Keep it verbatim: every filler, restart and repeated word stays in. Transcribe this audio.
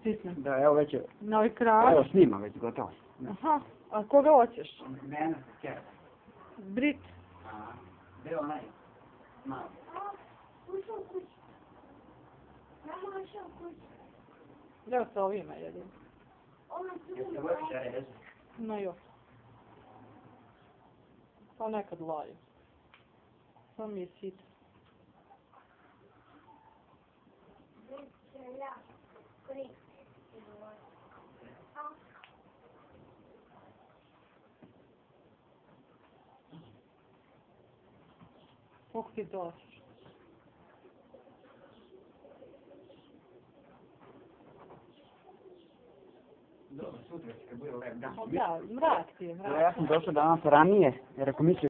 Stisnem. Da, evo već je, Novi kralj. evo snima već gotovo. Aha, a koga hoćeš? Mene, kjera. Brit. Aha, gdje onaj? Malo. Ušao u kuću. Mama ušao u kuću. Evo sa ovima jedin. Ona Jeste tu voliš rezu? No jo. Pa nekad laju. Sam mi je sit. ja. Krik. Koliko ti dolaziš? Dobro, sutra će kad bude lep dan. Da, mrak ti je, mrak. Ja sam došao danas ranije, jer ako mislio